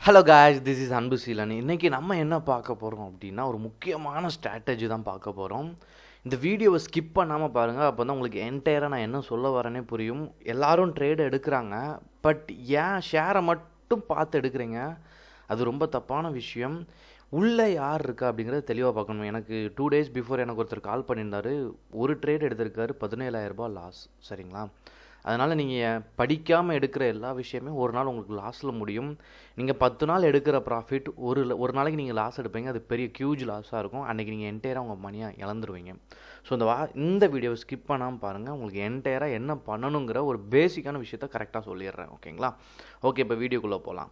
Hello guys, this is Anbuseelan. இன்றைக்கி நம்ம என்ன பார்க்க போகிறோம் அப்படின்னா, ஒரு முக்கியமான ஸ்ட்ராட்டஜி தான் பார்க்க போகிறோம். இந்த வீடியோவை ஸ்கிப் பண்ணாமல் பாருங்கள். அப்போ தான் உங்களுக்கு என்டையராக நான் என்ன சொல்ல வரேனே புரியும். எல்லாரும் ட்ரேடு எடுக்கிறாங்க, பட் ஏன் ஷேரை மட்டும் பார்த்து எடுக்கிறீங்க? அது ரொம்ப தப்பான விஷயம். உள்ளே யார் இருக்கா அப்படிங்கிறத தெளிவாக பார்க்கணும். எனக்கு 2 days பிஃபோர் எனக்கு ஒருத்தர் கால் பண்ணியிருந்தார். ஒரு ட்ரேட் எடுத்திருக்காரு, 17,000 லாஸ். சரிங்களா? அதனால் நீங்கள் படிக்காமல் எடுக்கிற எல்லா விஷயமே ஒரு நாள் உங்களுக்கு லாஸில் முடியும். நீங்கள் 10 நாள் எடுக்கிற ப்ராஃபிட் ஒரு நாளைக்கு நீங்கள் லாஸ் எடுப்பீங்க. அது பெரிய ஹியூஜ் லாஸாக இருக்கும். அன்றைக்கி நீங்கள் என்டையராக உங்கள் மணியாக இழந்துருவீங்க. ஸோ இந்த வீடியோவை ஸ்கிப் பண்ணாமல் பாருங்கள். உங்களுக்கு என்டையராக என்ன பண்ணணுங்கிற ஒரு பேசிக்கான விஷயத்த கரெக்டாக சொல்லிடுறேன். ஓகேங்களா? ஓகே, இப்போ வீடியோக்குள்ளே போகலாம்.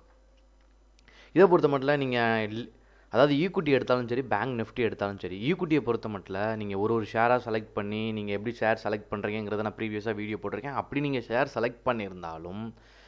இதை பொறுத்த மட்டும் நீங்கள் அதாவது ஈக்குட்டி எடுத்தாலும் சரி, பேங்க் நிஃப்டி எடுத்தாலும் சரி, ஈக்குட்டியை பொறுத்த மட்டும் நீங்கள் ஒரு ஷேராக செலக்ட் பண்ணி நீங்கள் எப்படி ஷேர் செலக்ட் பண்ணுறீங்கிறத நான் ப்ரீவியஸாக வீடியோ போட்டிருக்கேன். அப்படி நீங்கள் ஷேர் செலக்ட் பண்ணியிருந்தாலும்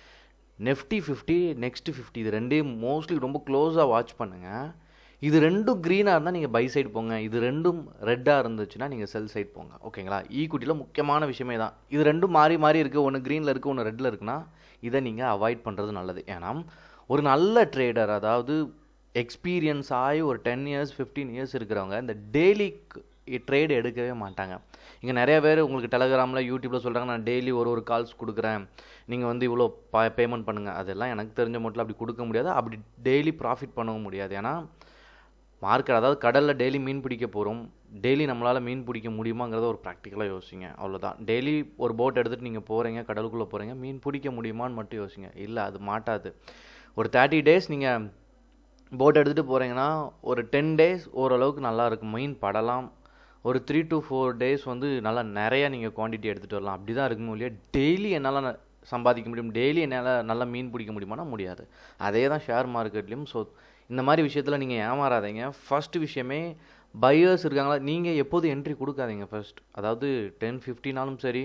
நிஃப்டி 50, நெக்ஸ்ட் 50 இது ரெண்டையும் மோஸ்ட்லி ரொம்ப க்ளோஸாக வாட்ச் பண்ணுங்கள். இது ரெண்டும் க்ரீனாக இருந்தால் நீங்கள் பை சைடு போங்க. இது ரெண்டும் ரெட்டாக இருந்துச்சுன்னா நீங்கள் செல் சைடு போங்க. ஓகேங்களா? ஈக்குட்டியில் முக்கியமான விஷயமே தான். இது ரெண்டும் மாறி மாறி இருக்குது. ஒன்று க்ரீனில் இருக்குது, ஒன்று ரெட்டில் இருக்குன்னா இதை நீங்கள் அவாய்ட் பண்ணுறது நல்லது. ஏன்னா ஒரு நல்ல ட்ரேடர், அதாவது எக்ஸ்பீரியன்ஸ் ஆகி ஒரு 10 years 15 years இருக்கிறவங்க இந்த டெய்லி ட்ரேடு எடுக்கவே மாட்டாங்க. இங்கே நிறைய பேர் உங்களுக்கு டெலகிராமில், யூடியூப்பில் சொல்கிறாங்க, நான் டெய்லி ஒரு கால்ஸ் கொடுக்குறேன், நீங்கள் இவ்வளோ பேமெண்ட் பண்ணுங்கள். அதெல்லாம் எனக்கு தெரிஞ்ச மட்டும் அப்படி கொடுக்க முடியாது. அப்படி டெய்லி ப்ராஃபிட் பண்ணவும் முடியாது. ஏன்னா மார்க்கெட், அதாவது கடலில் டெய்லி மீன் பிடிக்க போகிறோம். டெய்லி நம்மளால் மீன் பிடிக்க முடியுமாங்கிறத ஒரு ப்ராக்டிக்கலாக யோசிங்க. அவ்வளோதான். டெய்லி ஒரு போட் எடுத்துகிட்டு நீங்கள் போகிறீங்க, கடலுக்குள்ளே போகிறீங்க, மீன் பிடிக்க முடியுமான்னு மட்டும் யோசிங்க. இல்லை, அது மாட்டாது. ஒரு 30 days நீங்கள் போட் எடுத்துகிட்டு போகிறீங்கன்னா ஒரு 10 days ஓரளவுக்கு நல்லா இருக்கும், மீன் படலாம். ஒரு 3 to 4 days நல்லா நிறையா நீங்கள் குவான்டிட்டி எடுத்துகிட்டு வரலாம். அப்படி தான் இருக்குமோ இல்லையா? டெய்லி என்னால் சம்பாதிக்க முடியும், டெய்லி என்னால் நல்லா மீன் பிடிக்க முடியுமானா முடியாது. அதே தான் ஷேர் மார்க்கெட்லேயும். ஸோ இந்த மாதிரி விஷயத்தில் நீங்கள் ஏமாறாதீங்க. ஃபஸ்ட்டு விஷயமே, பையர்ஸ் இருக்காங்களா, நீங்கள் எப்போது என்ட்ரி கொடுக்காதீங்க ஃபர்ஸ்ட். அதாவது 10:50 சரி,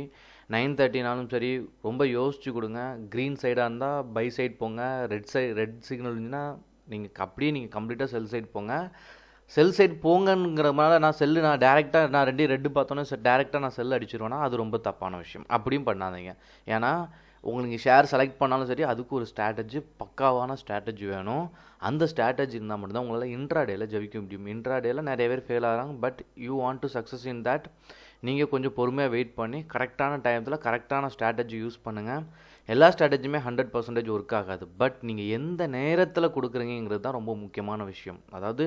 9:30 சரி, ரொம்ப யோசிச்சு கொடுங்க. க்ரீன் சைடாக இருந்தால் பை சைட் போங்க. ரெட் சிக்னல் இருந்துச்சுன்னா நீங்கள் கம்ப்ளீட்டாக செல் சைடு போங்க. செல் சைடு போங்கங்கிறதுனால நான் டேரெக்டாக நான் ரெட்டு பார்த்தோன்னே டேரெக்டாக நான் செல் அடிச்சிருவேன்னா அது ரொம்ப தப்பான விஷயம். அப்படியும் பண்ணாதீங்க. ஏன்னா உங்களுக்கு ஷேர் செலக்ட் பண்ணாலும் சரி, அதுக்கு ஒரு ஸ்ட்ராட்டஜி, பக்காவான ஸ்ட்ராட்டஜி வேணும். அந்த ஸ்ட்ராட்டஜி இருந்தால் மட்டும்தான் உங்களால் இன்ட்ராடேயில் ஜெயிக்க முடியும். இன்ட்ராடேயில் நிறைய பேர் ஃபெயில் ஆகிறாங்க. But you want to success in that. நீங்கள் கொஞ்சம் பொறுமையாக வெயிட் பண்ணி கரெக்டான டைத்தில் கரெக்டான ஸ்ட்ராட்டஜி யூஸ் பண்ணுங்கள். எல்லா ஸ்ட்ராட்டஜியுமே 100% ஒர்க் ஆகாது. பட் நீங்கள் எந்த நேரத்தில் கொடுக்குறீங்கிறது தான் ரொம்ப முக்கியமான விஷயம். அதாவது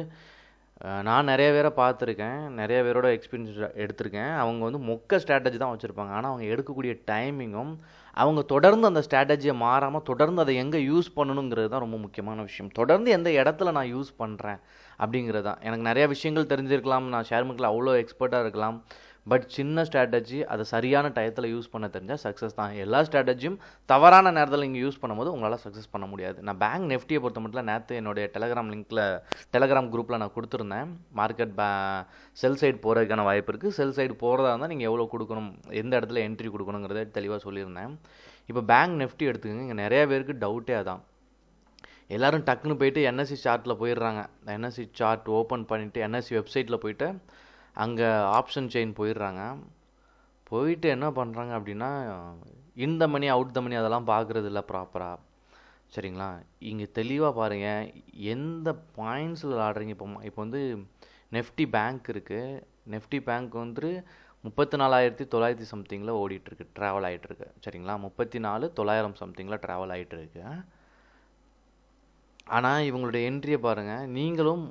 நான் நிறைய பேரை பார்த்துருக்கேன், நிறைய பேரோட எக்ஸ்பீரியன்ஸ் எடுத்திருக்கேன். அவங்க மொக்க ஸ்ட்ராட்டஜி தான் வச்சுருப்பாங்க. ஆனால் அவங்க எடுக்கக்கூடிய டைமிங்கும், அவங்க தொடர்ந்து அந்த ஸ்ட்ராட்டஜியை மாறாமல் தொடர்ந்து அதை எங்கே யூஸ் பண்ணணுங்கிறது தான் ரொம்ப முக்கியமான விஷயம். தொடர்ந்து எந்த இடத்துல நான் யூஸ் பண்ணுறேன் அப்படிங்கிறது தான். எனக்கு நிறையா விஷயங்கள் தெரிஞ்சிருக்கலாம், நான் ஷேர் மார்க்கெட்டில் அவ்வளோ எக்ஸ்பர்ட்டாக இருக்கலாம். பட் சின்ன ஸ்ட்ராட்டஜி அதை சரியான டயத்தில் யூஸ் பண்ண தெரிஞ்சால் சக்ஸஸ் தான். எல்லா ஸ்ட்ராட்டஜியும் தவறான நேரத்தில் நீங்கள் யூஸ் பண்ணும்போது உங்களால் சக்ஸஸ் பண்ண முடியாது. நான் பேங்க் நிஃப்டியை பொறுத்த மட்டும் நேற்று என்னுடைய டெலகிராம் குரூப்பில் நான் கொடுத்துருந்தேன். மார்க்கெட் செல் சைடு போகிறதுக்கான வாய்ப்பு இருக்குது. செல் சைடு போகிறதா இருந்தால் நீங்கள் எவ்வளோ கொடுக்கணும், எந்த இடத்துல என்ட்ரி கொடுக்கணுங்கிறத தெளிவாக சொல்லியிருந்தேன். இப்போ பேங்க் நிஃப்டி எடுத்துக்கோங்க. இங்கே நிறைய பேருக்கு டவுட்டே அதான். எல்லோரும் டக்குன்னு போயிட்டு என்எஸ்சி சார்ட்டில் போயிடுறாங்க. என்எஸ்சி சார்ட் ஓப்பன் பண்ணிவிட்டு என்எஸ்சி வெப்சைட்டில் போயிட்டு அங்கே ஆப்ஷன் செயின் போயிடுறாங்க. போயிட்டு என்ன பண்ணுறாங்க அப்படின்னா, இன் த மணி அவுட் த மணி அதெல்லாம் பார்க்குறது இல்லை ப்ராப்பராக. சரிங்களா? இங்கே தெளிவாக பாருங்கள், எந்த பாயிண்ட்ஸில் விளாடுறீங்க. இப்போ நெஃப்டி பேங்க் இருக்குது. நெஃப்டி பேங்க் 34,900 சம்திங்கில் ஓடிட்டுருக்கு, ட்ராவல் ஆகிட்டுருக்கு. சரிங்களா? 34,900 சம்திங்கில் ட்ராவல் ஆகிட்டுருக்கு. ஆனால் இவங்களுடைய என்ட்ரியை பாருங்கள், நீங்களும்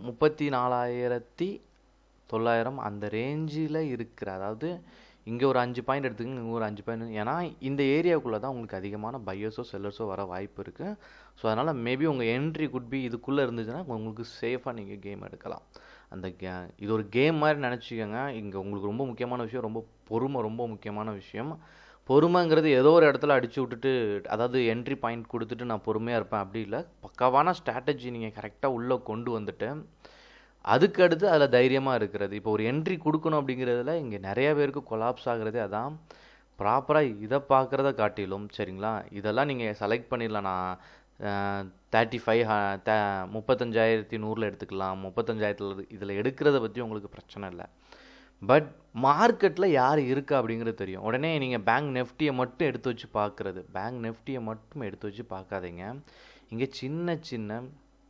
34,900 அந்த ரேஞ்சில் இருக்கிற, அதாவது இங்கே ஒரு 5 பாயிண்ட் எடுத்துக்கங்க, இங்கே ஒரு 5 பாயிண்ட். ஏன்னா இந்த ஏரியாவுக்குள்ளே தான் உங்களுக்கு அதிகமான பையர்ஸோ செல்லர்ஸோ வர வாய்ப்பு இருக்குது. ஸோ அதனால் மேபி உங்கள் என்ட்ரி குட் பி இதுக்குள்ளே இருந்துச்சுன்னா உங்களுக்கு சேஃபாக நீங்கள் கேம் எடுக்கலாம். இது ஒரு கேம் மாதிரி நினச்சிக்கோங்க. இங்கே உங்களுக்கு ரொம்ப முக்கியமான விஷயம், ரொம்ப முக்கியமான விஷயம். பொறுமைங்கிறது ஏதோ ஒரு இடத்துல அடித்து விட்டுட்டு, அதாவது என்ட்ரி பாயிண்ட் கொடுத்துட்டு நான் பொறுமையாக இருப்பேன் அப்படி இல்லை. பக்காவான ஸ்ட்ராட்டஜி நீங்கள் கரெக்டாக உள்ளே கொண்டு வந்துட்டு அதுக்கு அடுத்து அதில் தைரியமாக இருக்கிறது. இப்போ ஒரு என்ட்ரி கொடுக்கணும் அப்படிங்கிறதுல இங்கே நிறைய பேருக்கு கொலாப்ஸ் ஆகிறதே அதான். ப்ராப்பராக இதை பார்க்குறத காட்டிலும், சரிங்களா, இதெல்லாம் நீங்கள் செலக்ட் பண்ணிடலாம். நான் 35,100 எடுத்துக்கலாம், 35,000 இதில் எடுக்கிறத பற்றி உங்களுக்கு பிரச்சனை இல்லை. பட் மார்க்கெட்டில் யார் இருக்கா அப்படிங்கிறது தெரியும். உடனே நீங்கள் பேங்க் நிஃப்டியை மட்டும் எடுத்து வச்சு பார்க்குறது, பேங்க் நிஃப்டியை மட்டும் எடுத்து வச்சு பார்க்காதீங்க. இங்கே சின்ன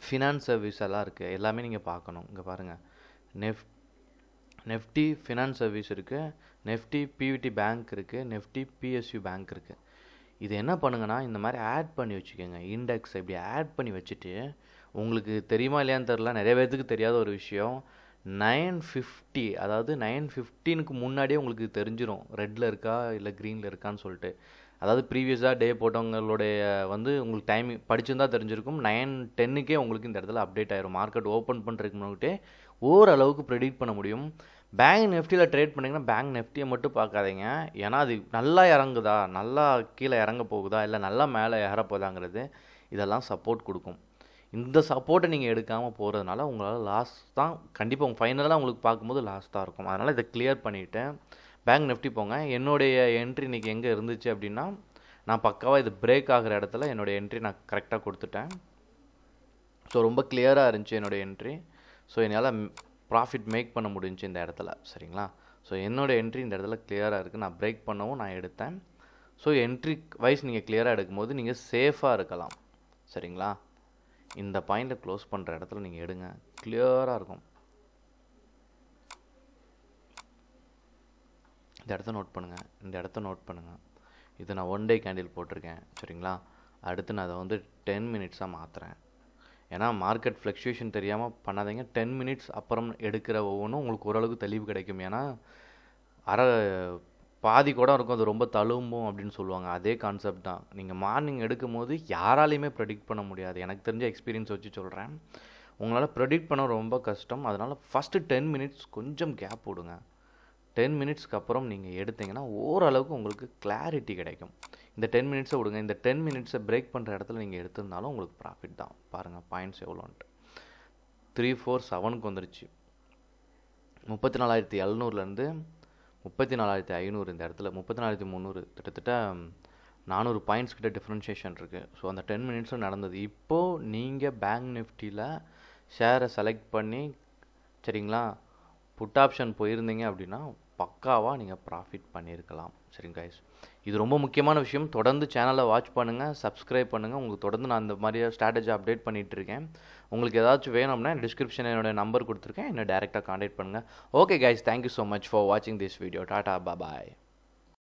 ஃபினான்ஸ் சர்வீஸ் எல்லாம் இருக்குது, எல்லாமே நீங்கள் பார்க்கணும். இங்கே பாருங்கள், நெஃப்டி ஃபினான்ஸ் சர்வீஸ் இருக்குது, நெஃப்டி பிவிடி பேங்க் இருக்குது, நெஃப்டி பிஎஸ்யூ பேங்க் இருக்குது. இது என்ன பண்ணுங்கன்னா, இந்த மாதிரி ஆட் பண்ணி வச்சுக்கோங்க. இண்டெக்ஸ் இப்படி ஆட் பண்ணி வச்சுட்டு, உங்களுக்கு தெரியுமா இல்லையான்னு தெரில, நிறைய பேர்த்துக்கு தெரியாத ஒரு விஷயம், 950 அதாவது 9:15க்கு முன்னாடியே உங்களுக்கு தெரிஞ்சிடும் ரெட்டில் இருக்கா இல்லை க்ரீனில் இருக்கான்னு சொல்லிட்டு. அதாவது ப்ரீவியஸாக டே போட்டவங்களுடைய உங்களுக்கு டைமிங் படிச்சிருந்தா தெரிஞ்சிருக்கும். 9:10க்கே உங்களுக்கு இந்த இடத்துல அப்டேட் ஆயிரும். மார்க்கெட் ஓப்பன் பண்ணுறதுக்கு முன்னாடியே ஓரளவுக்கு ப்ரெடிக்ட் பண்ண முடியும். பேங்க் நிஃப்டியில் ட்ரேட் பண்ணிங்கன்னா பேங்க் நிஃப்டியை மட்டும் பார்க்காதீங்க. ஏன்னா அது நல்லா இறங்குதா, நல்லா கீழே இறங்க போகுதா, இல்லை நல்லா மேலே ஏறப்போதாங்கிறது இதெல்லாம் சப்போர்ட் கொடுக்கும். இந்த சப்போர்ட்டை நீங்கள் எடுக்காமல் போகிறதுனால உங்களால் லாஸ் தான் கண்டிப்பாக. உங்கள் ஃபைனலாக உங்களுக்கு பார்க்கும்போது லாஸ் தான் இருக்கும். அதனால் இதை கிளியர் பண்ணிவிட்டு பேங்க் நிஃப்டி போங்க. என்னுடைய என்ட்ரி இன்றைக்கி எங்கே இருந்துச்சு அப்படின்னா, நான் பக்காவாக இது பிரேக் ஆகிற இடத்துல என்னுடைய என்ட்ரி நான் கரெக்டாக கொடுத்துட்டேன். ஸோ ரொம்ப கிளியராக இருந்துச்சு என்னுடைய என்ட்ரி. ஸோ என்னால் ப்ராஃபிட் மேக் பண்ண முடிஞ்சுச்சு இந்த இடத்துல. சரிங்களா? ஸோ என்னோடய என்ட்ரி இந்த இடத்துல கிளியராக இருக்குது. நான் பிரேக் பண்ணவும் நான் எடுத்தேன். ஸோ என்ட்ரி வைஸ் நீங்கள் கிளியராக எடுக்கும்போது நீங்கள் சேஃபாக இருக்கலாம். சரிங்களா? இந்த பாயிண்ட்டை க்ளோஸ் பண்ணுற இடத்துல நீங்கள் எடுங்க, கிளியராக இருக்கும். இந்த இடத்த நோட் பண்ணுங்கள், இந்த இடத்த நோட் பண்ணுங்கள். இது நான் 1 டே கேண்டில் போட்டிருக்கேன். சரிங்களா? அடுத்து நான் அதை 10 மினிட்ஸாக மாற்றுறேன். ஏன்னா மார்க்கெட் ஃப்ளக்சுவேஷன் தெரியாமல் பண்ணாதீங்க. 10 மினிட்ஸ் அப்புறம் எடுக்கிற ஒவ்வொன்றும் உங்களுக்கு ஓரளவுக்கு தெளிவு கிடைக்கும். ஏன்னா பாதி கூட இருக்கும், அது ரொம்ப தழும்பும் அப்படின்னு சொல்லுவாங்க. அதே கான்செப்ட் தான். நீங்கள் மார்னிங் எடுக்கும் போது யாராலையுமே ப்ரெடிக்ட் பண்ண முடியாது. எனக்கு தெரிஞ்ச எக்ஸ்பீரியன்ஸ் வச்சு சொல்கிறேன். உங்களால் ப்ரெடிக்ட் பண்ண ரொம்ப கஷ்டம். அதனால் ஃபஸ்ட்டு 10 மினிட்ஸ் கொஞ்சம் கேப் விடுங்க. 10 மினிட்ஸ்க்கு அப்புறம் நீங்கள் எடுத்தீங்கன்னா ஓரளவுக்கு உங்களுக்கு கிளாரிட்டி கிடைக்கும். இந்த 10 மினிட்ஸை விடுங்க. இந்த 10 மினிட்ஸை பிரேக் பண்ணுற இடத்துல நீங்கள் எடுத்திருந்தாலும் உங்களுக்கு ப்ராஃபிட் தான். பாருங்கள் பாயிண்ட்ஸ் எவ்வளோன்ட்டு. 347க்கு வந்துருச்சு. 34,700லேருந்து 34,500 இந்த இடத்துல 34,300 கிட்டத்தட்ட 400 பாயிண்ட்ஸ் கிட்ட டிஃப்ரென்ஷியேஷன் இருக்குது. ஸோ அந்த 10 மினிட்ஸும் நடந்தது. இப்போது நீங்கள் பேங்க் நிஃப்டியில் ஷேரை செலக்ட் பண்ணி, சரிங்களா, புட் ஆப்ஷன் போயிருந்தீங்க அப்படின்னா பக்காவாக நீங்கள் ப்ராஃபிட் பண்ணியிருக்கலாம். சரிங்க கைஸ், இது ரொம்ப முக்கியமான விஷயம். தொடர்ந்து சேனலை வாட்ச் பண்ணுங்கள், சப்ஸ்கிரைப் பண்ணுங்கள். உங்களுக்கு தொடர்ந்து நான் இந்த மாதிரி ஸ்ட்ராட்டஜி அப்டேட் பண்ணிகிட்ருக்கேன். உங்களுக்கு ஏதாச்சும் வேணும்னா டிஸ்கிரிப்ஷனில் என்னோடய நம்பர் கொடுத்துருக்கேன், என்னை டேரெக்டாக காண்டாக்ட் பண்ணுங்கள். Okay guys, thank you so much for வாட்சிங் திஸ் வீடியோ. Tata, bye.